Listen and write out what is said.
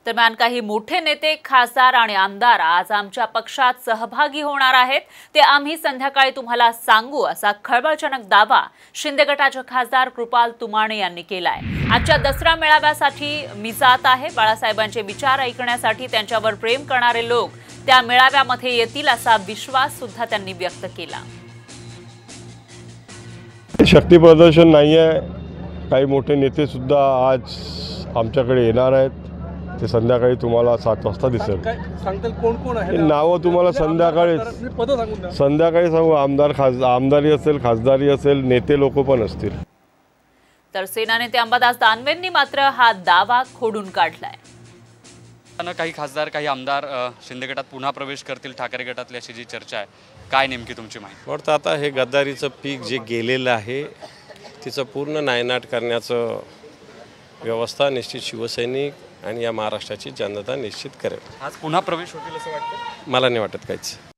दरम्यान काही मोठे नेते, खासदार आणि आमदार आज आमच्या पक्षात सहभागी होणार आहेत, ते आम्ही संध्याकाळी तुम्हाला सांगू, असा खळबळजनक दावा शिंदे गटाचे खासदार कृपाल तुमाणे यांनी केलाय। आजच्या दसरा मेळाव्यासाठी मी जात आहे। बाळासाहेबांचे विचार ऐकण्यासाठी त्यांच्यावर प्रेम करणारे लोक त्या मेळाव्यामध्ये येतील असा विश्वास सुद्धा त्यांनी व्यक्त केला। शक्ती प्रदर्शन नाही आहे, काही मोठे नेते सुद्धा आज आमच्याकडे येणार आहेत। ते संध्याकाळी तुम्हाला 7 वाजता दिसेल। सांगतील कोण कोण आहे? नावं तुम्हाला संध्याकाळी सांगू। आमदारी असेल, खासदारी असेल, नेते लोक पण असतील। तर सेना नेते अंबादास दानवेंनी मात्र हा दावा खोडून काढलाय। काही खासदार, काही आमदार शिंदे गटात पुन्हा प्रवेश करतील ठाकरे गटातली अशी जी चर्चा आहे, काय नेमकी तुमची माहिती? वाटतं आता हे गद्दारीचं पीक जे गेलेलं आहे तिचं पूर्ण नायनाट करण्याचं व्यवस्था निश्चित शिवसैनिक आणि या महाराष्ट्राची जनता निश्चित करेल। आज पुन्हा प्रवेश होतील असं वाटतं? मला नाही वाटत काहीच।